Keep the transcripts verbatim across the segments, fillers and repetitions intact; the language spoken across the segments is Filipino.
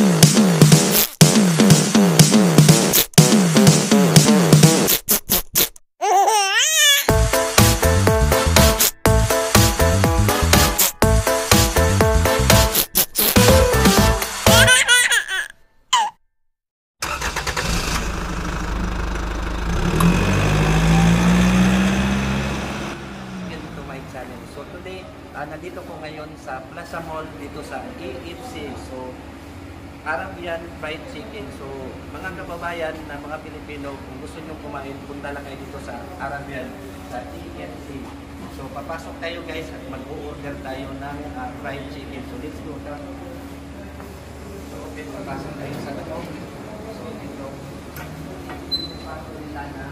So today, uh, nandito ko ngayon sa Plaza Mall dito sa E F C. So Arabian Fried Chicken. So mga kababayan na mga Pilipino, kung gusto nyo kumain, punta lang kayo dito sa Arabian sa E F C. So papasok tayo guys at mag-order tayo ng uh, fried chicken. So let's go. So okay, papasok tayo sa loob. So dito, papasok nila na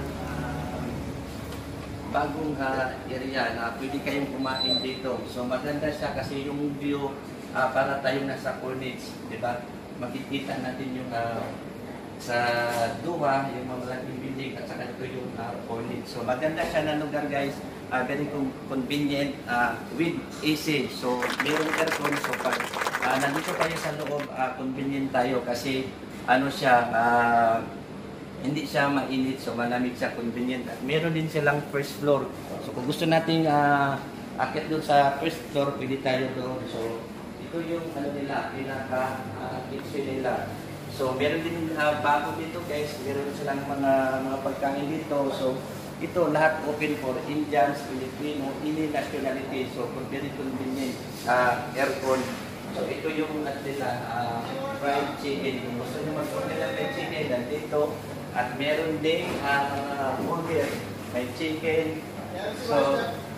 bagong uh, area na pwede kayong kumain dito. So maganda siya kasi yung view uh, para tayo nasa Corniche, di ba? Makikita natin yung uh, sa duwa, yung mga malaking building at saka ito yung uh, Corniche. So maganda siya na lugar guys, uh, very convenient uh, with A C. So mayroong aircon. So pag uh, nandito tayo sa loob, uh, convenient tayo kasi ano siya, uh, hindi siya mainit, so malamig siya, convenient. At meron din silang first floor. So kung gusto nating uh, akit doon sa first floor, pwede tayo doon. So ito yung ano nila, pinaka uh, kitchen nila. So meron din uh, bago dito guys, meron silang mga mga pagkain dito. So ito lahat open for Indians, Filipino, any nationality. So very convenient, uh, aircon. So ito yung at nila, uh, fried chicken. Kung gusto nyo mag-order ng fried chicken, dan dito. At meron ding uh, burger, may chicken. So,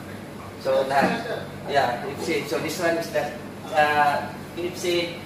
so that, yeah, K F C. So this one is the uh, K F C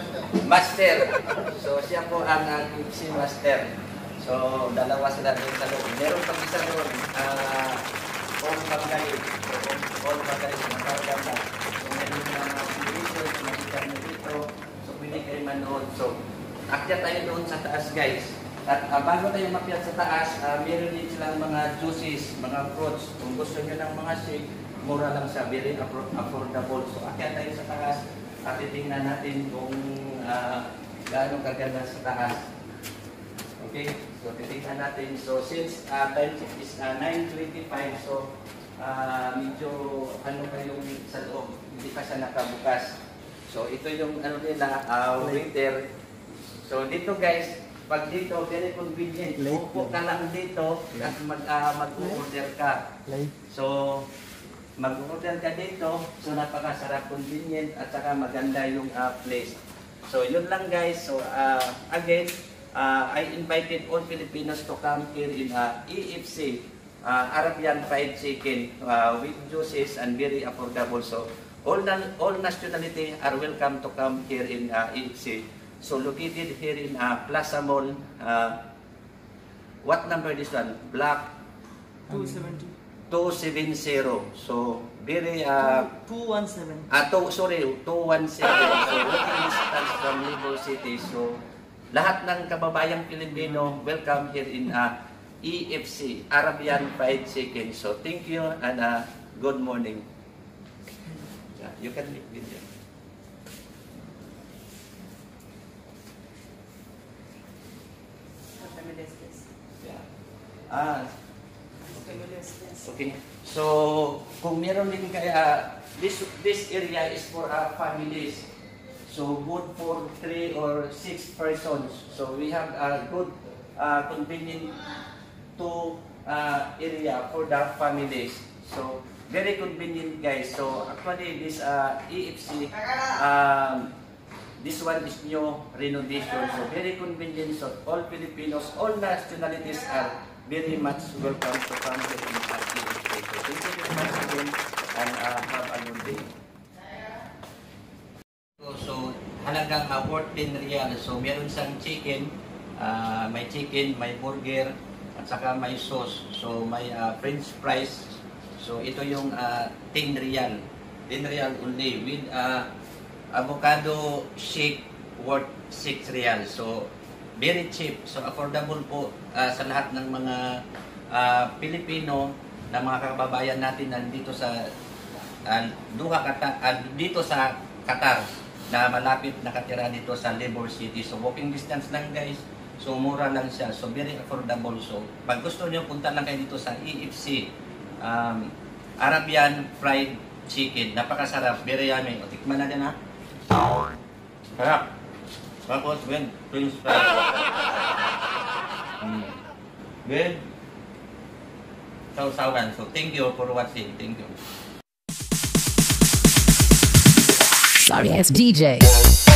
Master. So siya po ang uh, K F C Master. So dalawa sila doon sa loob. Meron pang isa doon, uh, all pagkain. So all pagkain, magkaganda. So meron mga delicious, makikita nyo dito. So pwede kayo manood. So akyat tayo doon sa taas guys. At uh, bago tayo makyat sa taas, uh, meron din silang mga juices, mga fruits. Kung gusto nyo ng mga shake, mura lang siya, very affordable. So akyat tayo sa taas at titingnan natin kung uh, gaano kaganda sa taas. Okay, so titingnan natin. So since uh, time check is uh, nine twenty-five, so uh, medyo ano kayong sa loob, hindi pa siya nakabukas. So ito yung ano nila, uh, waiter. So dito guys, pag dito, very convenient. Upo ka lang dito at mag, uh, mag-order ka. So, mag-order ka dito. So, napakasarap, convenient at saka maganda yung uh, place. So, yun lang guys. So, uh, again, uh, I invited all Filipinos to come here in uh, E F C, uh, Arabian Fried Chicken uh, with juices and very affordable. So, all, all nationality are welcome to come here in uh, E F C. So located here in uh, Plaza Mall. Uh, what number this one? Block two seventy. two seventy. So very uh two seventeen. Ah, two, sorry, two seventeen. So walking distance from Libo City. So lahat ng kababayang Pilipino, welcome here in uh, E F C, Arabian Fried Chicken. So thank you and uh, good morning. Yeah, you can make video. Yeah. Ah, okay. So, kung meron din kaya, this this area is for uh, families. So, good for three or six persons. So, we have a good, uh, convenient to uh, area for the families. So, very convenient guys. So, actually, this uh, E F C, um, this one is new renovation, so very convenient. So all Filipinos, all nationalities are very much welcome to come here in our E F C. So thank you very much again and uh, have a good day. So, so halagang uh, worth ten real. So meron siyang chicken, uh, may chicken, may burger, at saka may sauce. So may uh, french fries. So ito yung uh, ten real. ten real only with uh, avocado shake worth six real. So very cheap. So affordable po uh, sa lahat ng mga uh, Pilipino na mga kababayan natin nandito sa uh, Doha, Qatar, uh, dito sa Qatar. na malapit nakatira dito sa Libor City. So walking distance lang guys. So mura lang siya. So very affordable. So pag gusto niyo punta lang kayo dito sa E F C. Um, Arabian Fried Chicken. Napakasarap. Very yummy. O, tikman natin ha. Sarap. Tapos, Ben, Prince Fries. Mm. Ben, sausawan. So, thank you for watching. Thank you. Sorry, it's D J.